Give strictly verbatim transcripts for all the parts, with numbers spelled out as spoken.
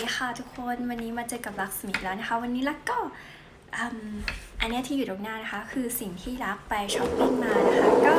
ดีค่ะทุกคนวันนี้มาเจอกับลักษมีแล้วนะคะวันนี้ลักก็อันนี้ที่อยู่ตรงหน้านะคะคือสิ่งที่ลักไปช้อปปิ้งมานะคะก็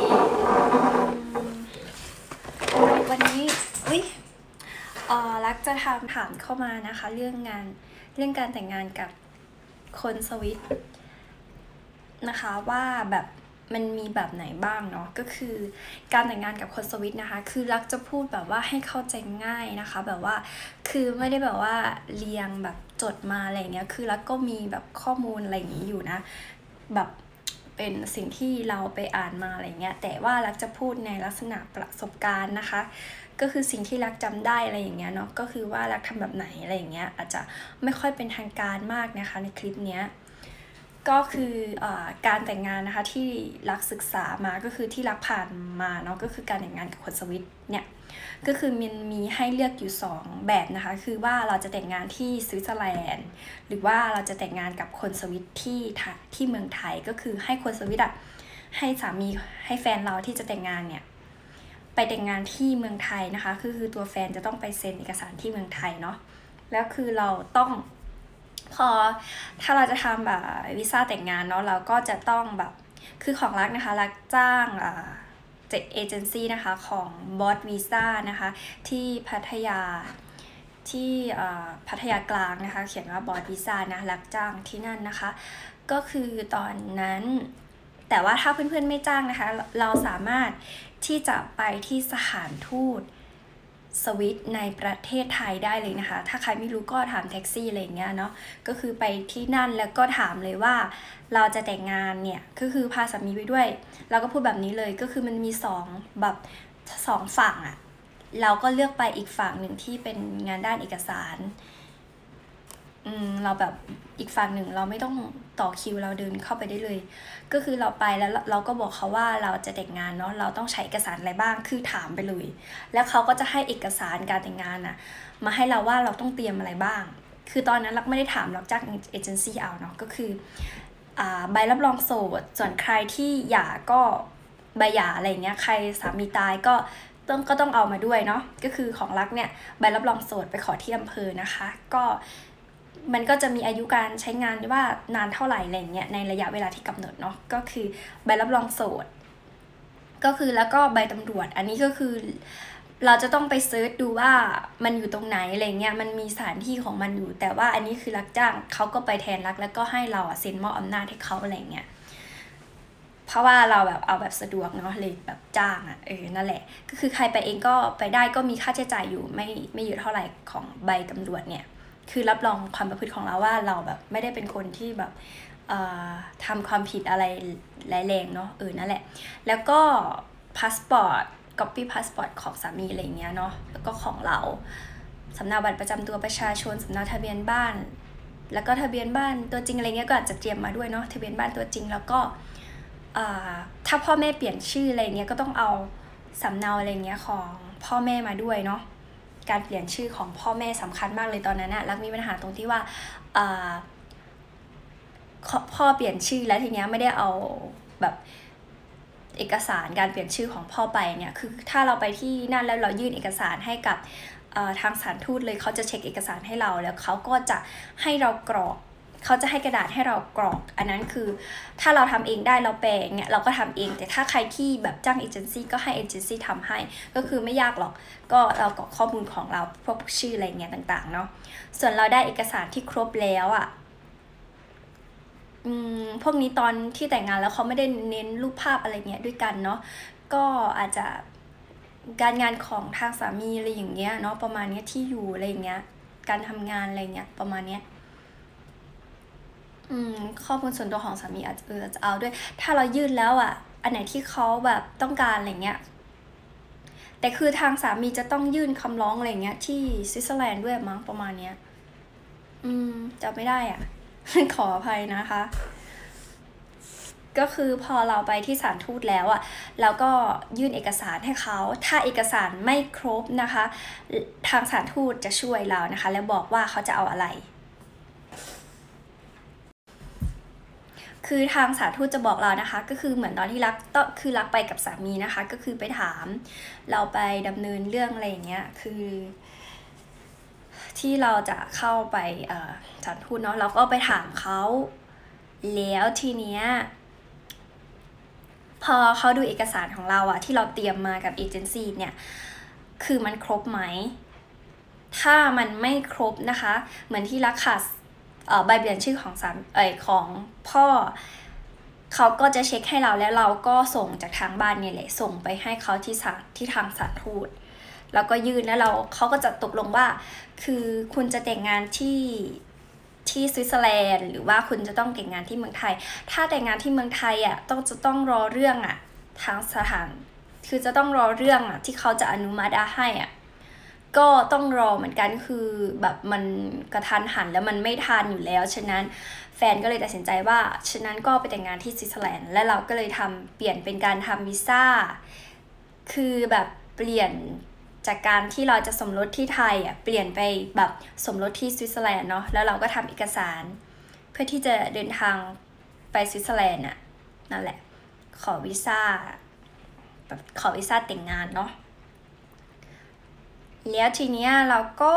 วันนี้อุ้ยเอ่อลักจะทำถามเข้ามานะคะเรื่องงานเรื่องการแต่งงานกับคนสวิตนะคะว่าแบบมันมีแบบไหนบ้างเนาะก็คือการแต่งงานกับคนสวิตนะคะคือลักจะพูดแบบว่าให้เข้าใจง่ายนะคะแบบว่าคือไม่ได้แบบว่าเรียงแบบจดมาอะไรเงี้ยคือลักก็มีแบบข้อมูลอะไรอย่างนี้อยู่นะแบบเป็นสิ่งที่เราไปอ่านมาอะไรเงี้ยแต่ว่าลักจะพูดในลักษณะประสบการณ์นะคะก็คือสิ่งที่ลักจำได้อะไรอย่างเงี้ยเนาะก็คือว่าลักทำแบบไหนอะไรอย่างเงี้ยอาจจะไม่ค่อยเป็นทางการมากนะคะในคลิปเนี้ยก็คืออการแต่งงานนะคะที่ลักศึกษามาก็คือที่ลักผ่านมาเนาะก็คือการแต่งงานกับคนสวิตเนี่ยก็คือมันมีให้เลือกอยู่สองแบบนะคะคือว่าเราจะแต่งงานที่สวิตเซอร์แลนด์หรือว่าเราจะแต่งงานกับคนสวิตที่ที่เมืองไทยก็คือให้คนสวิตอะให้สามีให้แฟนเราที่จะแต่งงานเนี่ยไปแต่งงานที่เมืองไทยนะคะคือคือตัวแฟนจะต้องไปเซ็นเอกสารที่เมืองไทยเนาะแล้วคือเราต้องพอถ้าเราจะทำแบบวีซ่าแต่งงานเนาะเราก็จะต้องแบบคือของรักนะคะรักจ้างอ่าเจ็ดเอเจนซี่นะคะของบอสวีซ่านะคะที่พัทยาที่พัทยากลางนะคะเขียนว่าบอสวีซ่านะรักจ้างที่นั่นนะคะก็คือตอนนั้นแต่ว่าถ้าเพื่อนๆไม่จ้างนะคะเราสามารถที่จะไปที่สถานทูตสวิตในประเทศไทยได้เลยนะคะถ้าใครไม่รู้ก็ถามแท็กซี่อะไรอย่างเงี้ยเนาะก็คือไปที่นั่นแล้วก็ถามเลยว่าเราจะแต่งงานเนี่ยก็คือพาสามีไปด้วยเราก็พูดแบบนี้เลยก็คือมันมีสองแบบสองฝั่งอะเราก็เลือกไปอีกฝั่งหนึ่งที่เป็นงานด้านเอกสารอืมเราแบบอีกฝั่งหนึ่งเราไม่ต้องต่อคิวเราเดินเข้าไปได้เลยก็คือเราไปแล้วเราก็บอกเขาว่าเราจะแต่งงานเนาะเราต้องใช้เอกสารอะไรบ้างคือถามไปเลยแล้วเขาก็จะให้เอกสารการแต่งงานน่ะมาให้เราว่าเราต้องเตรียมอะไรบ้างคือตอนนั้นเราไม่ได้ถามเราจากเอเจนซี่เอาเนาะก็คืออ่าใบรับรองโสดส่วนใครที่หย่าก็ใบหย่าอะไรเงี้ยใครสามีตายก็ต้องก็ต้องเอามาด้วยเนาะก็คือของรักเนี่ยใบรับรองโสดไปขอที่อำเภอนะคะก็มันก็จะมีอายุการใช้งานว่านานเท่าไหร่อะไรเงี้ยในระยะเวลาที่กำหนดเนาะก็คือใบรับรองโสดก็คือแล้วก็ใบตำรวจอันนี้ก็คือเราจะต้องไปเซิร์ชดูว่ามันอยู่ตรงไหนอะไรเงี้ยมันมีสถานที่ของมันอยู่แต่ว่าอันนี้คือรักจ้างเขาก็ไปแทนรักแล้วก็ให้เราเซ็นมอบอำนาจให้เขาอะไรเงี้ยเพราะว่าเราแบบเอาแบบสะดวกเนาะเลยแบบจ้างอ่ะเออนั่นแหละก็คือใครไปเองก็ไปได้ก็มีค่าใช้จ่ายอยู่ไม่ไม่เยอะเท่าไหร่ของใบตำรวจเนี่ยคือรับรองความประพฤติของเราว่าเราแบบไม่ได้เป็นคนที่แบบทำความผิดอะไรร้ายแรงเนาะเออนั่นแหละแล้วก็พาสปอร์ตก๊อปปี้พาสปอร์ตของสามีอะไรเงี้ยเนาะแล้วก็ของเราสำเนาบัตรประจำตัวประชาชนสำเนาทะเบียนบ้านแล้วก็ทะเบียนบ้านตัวจริงอะไรเงี้ยก็อาจจะเตรียมมาด้วยเนาะทะเบียนบ้านตัวจริงแล้วก็ถ้าพ่อแม่เปลี่ยนชื่ออะไรเงี้ยก็ต้องเอาสำเนาอะไรเงี้ยของพ่อแม่มาด้วยเนาะการเปลี่ยนชื่อของพ่อแม่สำคัญมากเลยตอนนั้นนะรักมีปัญหาตรงที่ว่าพ่อเปลี่ยนชื่อแล้วทีเนี้ยไม่ได้เอาแบบเอกสารการเปลี่ยนชื่อของพ่อไปเนี่ยคือถ้าเราไปที่นั่นแล้วเรายื่นเอกสารให้กับทางสถานทูตเลยเขาจะเช็คเอกสารให้เราแล้วเขาก็จะให้เรากรอกเขาจะให้กระดาษให้เรากรอกอันนั้นคือถ้าเราทำเองได้เราแปลงเนี่ยเราก็ทำเองแต่ถ้าใครที่แบบจ้างเอเจนซี่ก็ให้เอเจนซี่ทำให้ก็คือไม่ยากหรอกก็เรากรอกข้อมูลของเราพวกชื่ออะไรเงี้ยต่างๆเนาะส่วนเราได้เอกสารที่ครบแล้วอ่ะอืมพวกนี้ตอนที่แต่งงานแล้วเขาไม่ได้เน้นรูปภาพอะไรเงี้ยด้วยกันเนาะก็อาจจะการงานของทางสามีอะไรอย่างเงี้ยเนาะประมาณนี้ที่อยู่อะไรเงี้ยการทำงานอะไรเงี้ยประมาณเนี้ยอืมข้อมูลส่วนตัวของสามีอาจจะเออจะเอาด้วยถ้าเรายื่นแล้วอ่ะอันไหนที่เขาแบบต้องการอะไรเงี้ยแต่คือทางสามีจะต้องยื่นคำร้องอะไรเงี้ยที่สวิตเซอร์แลนด์ด้วยมั้งประมาณเนี้ยอืมจำไม่ได้อ่ะ ขออภัยนะคะก็คือพอเราไปที่สถานทูตแล้วอ่ะแล้วก็ยื่นเอกสารให้เขาถ้าเอกสารไม่ครบนะคะทางสถานทูตจะช่วยเรานะคะแล้วบอกว่าเขาจะเอาอะไรคือทางสถานทูตจะบอกเรานะคะก็คือเหมือนตอนที่รักก็คือรักไปกับสามีนะคะก็คือไปถามเราไปดำเนินเรื่องอะไรอย่างเงี้ยคือที่เราจะเข้าไปสถานทูตเนาะเราก็ไปถามเขาแล้วทีเนี้ยพอเขาดูเอกสารของเราอะที่เราเตรียมมากับเอเจนซี่เนี่ยคือมันครบไหมถ้ามันไม่ครบนะคะเหมือนที่รักขาดใบเปลี่ยนชื่อของสามเอ่ยของพ่อเขาก็จะเช็คให้เราแล้วเราก็ส่งจากทางบ้านเนี่ยแหละส่งไปให้เขาที่ศาลที่ทางสถานทูตแล้วก็ยื่นแล้วเราเขาก็จะตกลงว่าคือคุณจะแต่งงานที่ที่สวิตเซอร์แลนด์หรือว่าคุณจะต้องแต่งงานที่เมืองไทยถ้าแต่งงานที่เมืองไทยอ่ะต้องจะต้องรอเรื่องอ่ะทางสถานคือจะต้องรอเรื่องอ่ะที่เขาจะอนุมัติให้อ่ะก็ต้องรอเหมือนกันคือแบบมันกระทันหันแล้วมันไม่ทันอยู่แล้วฉะนั้นแฟนก็เลยตัดสินใจว่าฉะนั้นก็ไปแต่งงานที่สวิตเซอร์แลนด์และเราก็เลยทำเปลี่ยนเป็นการทำวีซ่าคือแบบเปลี่ยนจากการที่เราจะสมรสที่ไทยอ่ะเปลี่ยนไปแบบสมรสที่สวิตเซอร์แลนด์เนาะแล้วเราก็ทำเอกสารเพื่อที่จะเดินทางไปสวิตเซอร์แลนด์น่ะนั่นแหละขอวีซ่าแบบขอวีซ่าแต่งงานเนาะแล้วทีเนี้ยเราก็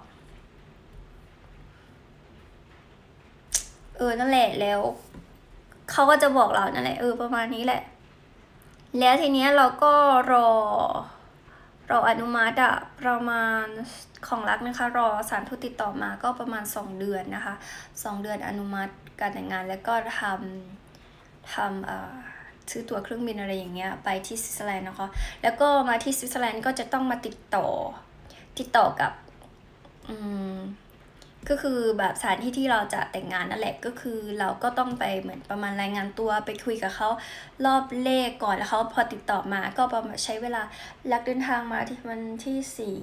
เออนั่นแหละแล้วเขาก็จะบอกเรานั่นแหละเออประมาณนี้แหละแล้วทีเนี้ยเราก็รอรออนุมัติอะประมาณของรักนะคะรอศาลทูตติดต่อมาก็ประมาณสองเดือนนะคะสองเดือนอนุมัติการแต่งงานแล้วก็ทำทำเอ่อซื้อตั๋วเครื่องบินอะไรอย่างเงี้ยไปที่สวิตเซอร์แลนด์นะคะแล้วก็มาที่สวิตเซอร์แลนด์ก็จะต้องมาติดต่อติดต่อกับอืมก็คือแบบสถานที่ที่เราจะแต่งงานนั่นแหละก็คือเราก็ต้องไปเหมือนประมาณรายงานตัวไปคุยกับเขารอบเลขก่อนแล้วเขาพอติดต่อมาก็ประมาณใช้เวลาลักเดินทางมาที่มันที่สี่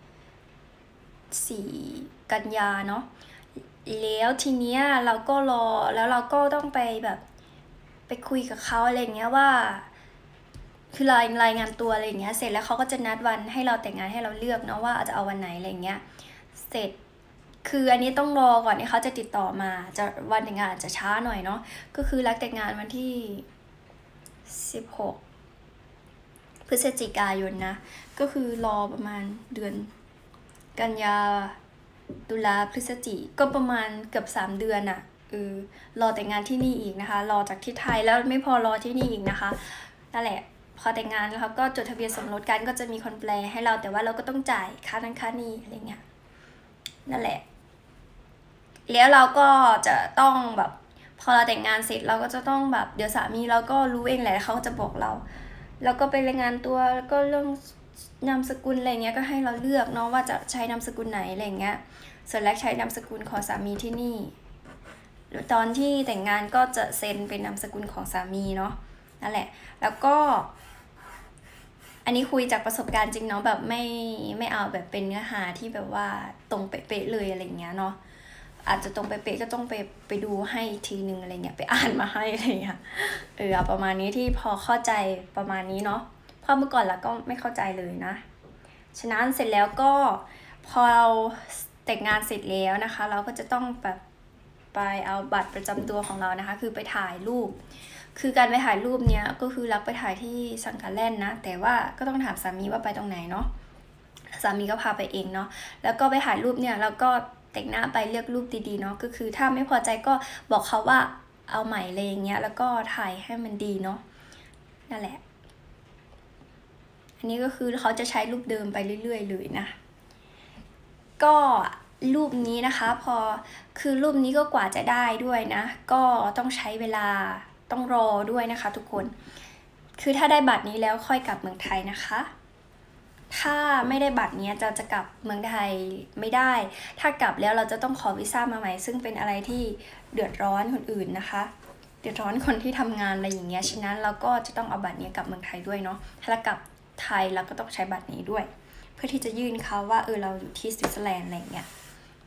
สี่กันยาเนาะแล้วทีเนี้ยเราก็รอแล้วเราก็ต้องไปแบบไปคุยกับเขาอะไรเงี้ยว่าคือรายรายงานตัวอะไรอย่างเงี้ยเสร็จแล้วเขาก็จะนัดวันให้เราแต่งงานให้เราเลือกเนาะว่าจะเอาวันไหนอะไรเงี้ยเสร็จคืออันนี้ต้องรอก่อนที่เขาจะติดต่อมาจะวันแต่งงานจะช้าหน่อยเนาะก็คือรักแต่งงานวันที่สิบหกพฤศจิกายนนะก็คือรอประมาณเดือนกันยาตุลาพฤศจิก็ประมาณเกือบสามเดือนอะเออรอแต่งงานที่นี่อีกนะคะรอจากที่ไทยแล้วไม่พอรอที่นี่อีกนะคะนั่นแหละพอแต่งงานแล้วก็จดทะเบียนสมรสกันก็จะมีคนแปลให้เราแต่ว่าเราก็ต้องจ่ายค่านั้นค่านี้อะไรเงี้ยนั่นแหละแล้วเราก็จะต้องแบบพอเราแต่งงานเสร็จเราก็จะต้องแบบเดี๋ยวสามีเราก็รู้เองแหละเขาจะบอกเราแล้วก็ไปรายงานตัวแล้วก็เรื่องนามสกุลอะไรเงี้ยก็ให้เราเลือกเนาะว่าจะใช้นามสกุลไหนอะไรเงี้ยส่วนแรกใช้นามสกุลของสามีที่นี่ตอนที่แต่งงานก็จะเซ็นเป็นนามสกุลของสามีเนาะนั่นแหละแล้วก็อันนี้คุยจากประสบการณ์จริงเนาะแบบไม่ไม่เอาแบบเป็นเนื้อหาที่แบบว่าตรงเป๊ะๆเลยอะไรเงี้ยเนาะอาจจะตรงเป๊ะๆก็ต้องไปไปดูให้ทีนึงอะไรเงี้ยไปอ่านมาให้อะไรเงี้ยเออประมาณนี้ที่พอเข้าใจประมาณนี้เนาะเพราะเมื่อก่อนเราก็ไม่เข้าใจเลยนะฉะนั้นเสร็จแล้วก็พอเราแต่งงานเสร็จแล้วนะคะเราก็จะต้องแบบไปเอาบัตรประจำตัวของเรานะคะคือไปถ่ายรูปคือการไปถ่ายรูปเนี้ยก็คือรักไปถ่ายที่สังกัดแลนด์นะแต่ว่าก็ต้องถามสามีว่าไปตรงไหนเนาะสามีก็พาไปเองเนาะแล้วก็ไปถ่ายรูปเนี่ยแล้วก็แต่งหน้าไปเลือกรูปดีๆเนาะก็คือถ้าไม่พอใจก็บอกเขาว่าเอาใหม่เลยอย่างเงี้ยแล้วก็ถ่ายให้มันดีเนาะนั่นแหละอันนี้ก็คือเขาจะใช้รูปเดิมไปเรื่อยๆเลยนะก็รูปนี้นะคะพอคือรูปนี้ก็กว่าจะได้ด้วยนะก็ต้องใช้เวลาต้องรอด้วยนะคะทุกคนคือถ้าได้บัตรนี้แล้วค่อยกลับเมืองไทยนะคะถ้าไม่ได้บัตรนี้จะจะกลับเมืองไทยไม่ได้ถ้ากลับแล้วเราจะต้องขอวีซ่ามาใหม่ซึ่งเป็นอะไรที่เดือดร้อนคนอื่นนะคะเดือดร้อนคนที่ทำงานอะไรอย่างเงี้ยฉะนั้นเราก็จะต้องเอาบัตรนี้กลับเมืองไทยด้วยเนาะถ้าเรากลับไทยเราก็ต้องใช้บัตรนี้ด้วยเพื่อที่จะยื่นเขาว่าเออเราอยู่ที่สวิตเซอร์แลนด์อะไรอย่างเงี้ย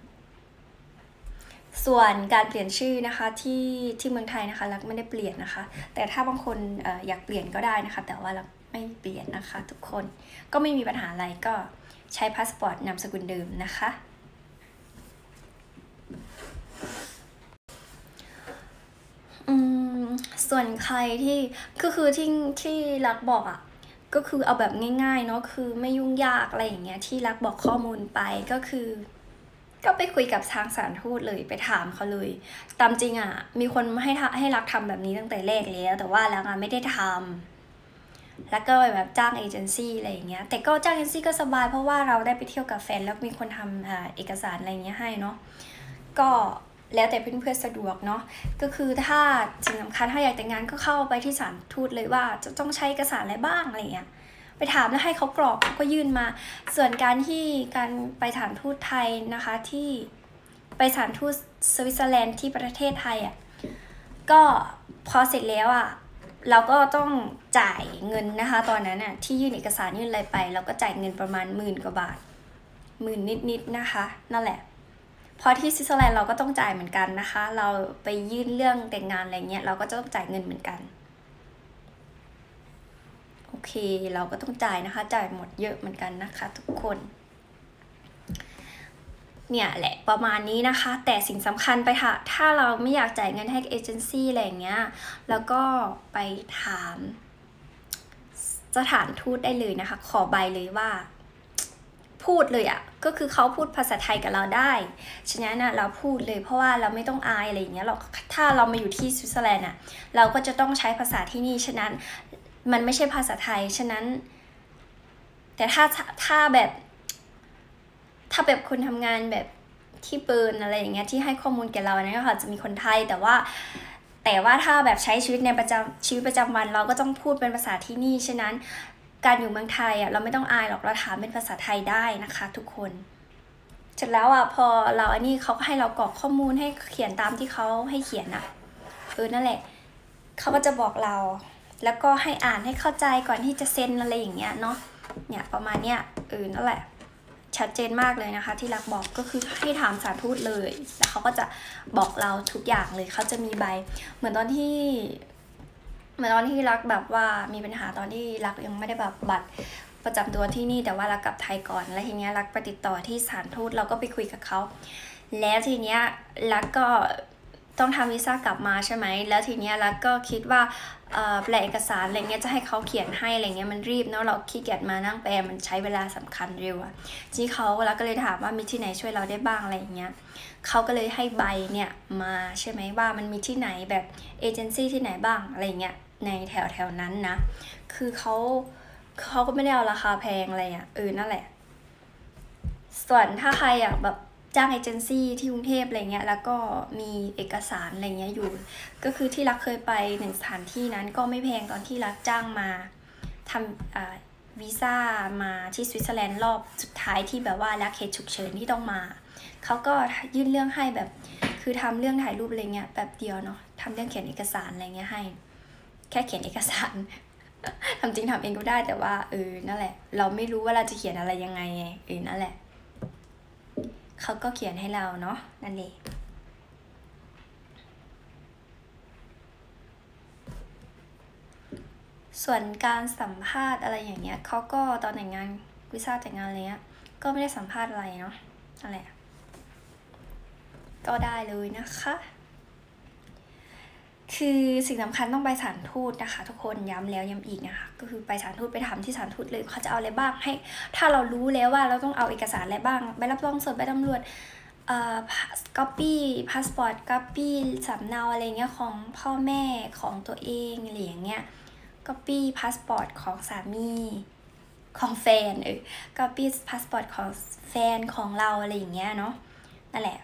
ส่วนการเปลี่ยนชื่อนะคะที่ที่เมืองไทยนะคะรักไม่ได้เปลี่ยนนะคะแต่ถ้าบางคนเอ่ออยากเปลี่ยนก็ได้นะคะแต่ว่ารักไม่เปลี่ยนนะคะทุกคนก็ไม่มีปัญหาอะไรก็ใช้พาสปอร์ตนามสกุลเดิมนะคะอืมส่วนใครที่ก็คือที่ที่รักบอกอ่ะก็คือเอาแบบง่ายๆเนาะคือไม่ยุ่งยากอะไรอย่างเงี้ยที่รักบอกข้อมูลไปก็คือก็ไปคุยกับทางสถานทูตเลยไปถามเขาเลยตามจริงอ่ะมีคนให้ให้รักทำแบบนี้ตั้งแต่แรกแล้วแต่ว่าแล้วอ่ะไม่ได้ทำแล้วก็แบบจ้างเอเจนซี่อะไรอย่างเงี้ยแต่ก็จ้างเอเจนซี่ก็สบายเพราะว่าเราได้ไปเที่ยวกับแฟนแล้วมีคนทำอ่าเอกสารอะไรอย่างเงี้ยให้เนาะก็แล้วแต่เพื่อนๆสะดวกเนาะก็คือถ้าสิ่งสำคัญถ้าอยากแต่งงานก็เข้าไปที่สถานทูตเลยว่าจะต้องใช้เอกสารอะไรบ้างอะไรเงี้ยไปถามแล้วให้เขากรอกเขาก็ยื่นมาส่วนการที่การไปสถานทูตไทยนะคะที่ไปสถานทูตสวิตเซอร์แลนด์ที่ประเทศไทยอ่ะก็พอเสร็จแล้วอ่ะเราก็ต้องจ่ายเงินนะคะตอนนั้นน่ะที่ยื่นเอกสารยื่นอะไรไปเราก็จ่ายเงินประมาณหมื่นกว่าบาทหมื่นนิดๆนะคะนั่นแหละพอที่สวิตเซอร์แลนด์เราก็ต้องจ่ายเหมือนกันนะคะเราไปยื่นเรื่องแต่งงานอะไรเงี้ยเราก็จะต้องจ่ายเงินเหมือนกันโอเคเราก็ต้องจ่ายนะคะจ่ายหมดเยอะเหมือนกันนะคะทุกคนเนี่ยแหละประมาณนี้นะคะแต่สิ่งสำคัญไปค่ะถ้าเราไม่อยากจ่ายเงินให้เอเจนซี่อะไรอย่างเงี้ยแล้วก็ไปถามสถานทูตได้เลยนะคะขอใบเลยว่าพูดเลยอะ่ะก็คือเขาพูดภาษาไทยกับเราได้ฉะนั้นนะเราพูดเลยเพราะว่าเราไม่ต้องอายอะไรอย่างเงี้ยเราถ้าเรามาอยู่ที่สวิตเซอร์แลนด์อ่ะเราก็จะต้องใช้ภาษาที่นี่ฉะนั้นมันไม่ใช่ภาษาไทยฉะนั้นแต่ถ้าถ้าแบบถ้าแบบคนทำงานแบบที่เปิร์นอะไรอย่างเงี้ยที่ให้ข้อมูลแก่เราเนี่ยค่ะจะมีคนไทยแต่ว่าแต่ว่าถ้าแบบใช้ชีวิตในประจำชีวิตประจำวันเราก็ต้องพูดเป็นภาษาที่นี่ฉะนั้นการอยู่เมืองไทยอ่ะเราไม่ต้องอายหรอกเราถามเป็นภาษาไทยได้นะคะทุกคนเสร็จแล้วอ่ะพอเราอันนี้เขาก็ให้เรากรอกข้อมูลให้เขียนตามที่เขาให้เขียนอ่ะเออนั่นแหละเขาก็จะบอกเราแล้วก็ให้อ่านให้เข้าใจก่อนที่จะเซ็นอะไรอย่างเงี้ยเนาะเนี่ยประมาณเนี้ยเออนั่นแหละชัดเจนมากเลยนะคะที่รักบอกก็คือให้ถามสถานทูตเลยแล้วเขาก็จะบอกเราทุกอย่างเลยเขาจะมีใบเหมือนตอนที่เหมือนตอนที่รักแบบว่ามีปัญหาตอนที่รักยังไม่ได้แบบบัตรประจำตัวที่นี่แต่ว่ารักกลับไทยก่อนแล้วทีเนี้ยรักไปติดต่อที่สถานทูตเราก็ไปคุยกับเขาแล้วทีเนี้ยรักก็ต้องทำวีซ่ากลับมาใช่ไหมแล้วทีเนี้ยรักก็คิดว่าแปลเอกสารอะไรเงี้ยจะให้เขาเขียนให้อะไรเงี้ยมันรีบเนาะเราขี้เกียจมานั่งแปลมันใช้เวลาสำคัญเร็วอะที่เขารักก็เลยถามว่ามีที่ไหนช่วยเราได้บ้างอะไรเงี้ยเขาก็เลยให้ใบเนี่ยมาใช่ไหมว่ามันมีที่ไหนแบบเอเจนซี่ที่ไหนบ้างอะไรเงี้ยในแถวแถวนั้นนะคือเขาเขาก็ไม่ได้เอาราคาแพงอะไรอ่ะเออนั่นแหละส่วนถ้าใครอยากแบบจ้างเอเจนซี่ที่กรุงเทพอะไรเงี้ยแล้วก็มีเอกสารอะไรเงี้ยอยู่ก็คือที่รักเคยไปหนึ่งสถานที่นั้นก็ไม่แพงตอนที่รักจ้างมาทำอ่าวีซ่ามาที่สวิตเซอร์แลนด์รอบสุดท้ายที่แบบว่ารักเหตุฉุกเฉินที่ต้องมาเขาก็ยื่นเรื่องให้แบบคือทำเรื่องถ่ายรูปอะไรเงี้ยแบบเดียวเนาะทำเรื่องเขียนเอกสารอะไรเงี้ยให้แค่เขียนเอกสารทำจริงทำเองก็ได้แต่ว่าเออนั่นแหละเราไม่รู้ว่าเราจะเขียนอะไรยังไงเออนั่นแหละเขาก็เขียนให้เราเนาะนั่นเองส่วนการสัมภาษณ์อะไรอย่างเงี้ยเขาก็ตอนแต่งงานวีซ่าแต่งงานอะไรเงี้ยก็ไม่ได้สัมภาษณ์อะไรเนาะนั่นแหละก็ได้เลยนะคะคือสิ่งสำคัญต้องไปสถานทูตนะคะทุกคนย้ำแล้วย้ำอีกนะคะก็คือไปสถานทูตไปถามที่สถานทูตเลยเขาจะเอาอะไรบ้างให้ถ้าเรารู้แล้วว่าเราต้องเอาเอกสารอะไรบ้างใบรับรองสดใบตำรวจเอ่อก๊อปปี้พาสปอร์ตก๊อปปี้สำเนาอะไรเงี้ยของพ่อแม่ของตัวเองอะไรอย่างเงี้ยก๊อปปี้พาสปอร์ตของสามีของแฟนเออก๊อปปี้พาสปอร์ตของแฟนของเราอะไรอย่างเงี้ยเนาะนั่นแหละ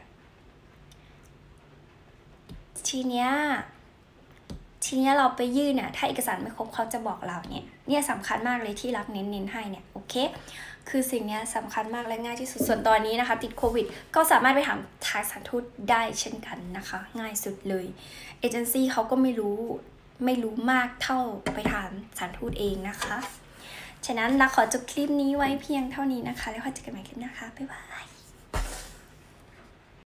ทีเนี้ยทีนี้เราไปยื่นเนี่ยถ้าเอกสารไม่ครบเขาจะบอกเราเนี่ยเนี่ยสำคัญมากเลยที่รักเน้นๆให้เนี่ยโอเคคือสิ่งนี้สำคัญมากและง่ายที่สุดส่วนตอนนี้นะคะติดโควิดก็สามารถไปถามทางสถานทูตได้เช่นกันนะคะง่ายสุดเลยเอเจนซี่เขาก็ไม่รู้ไม่รู้มากเท่าไปถามสถานทูตเองนะคะฉะนั้นเราขอจบคลิปนี้ไว้เพียงเท่านี้นะคะแล้วค่อยเจอกันใหม่คลิปหน้าค่ะบ๊ายบาย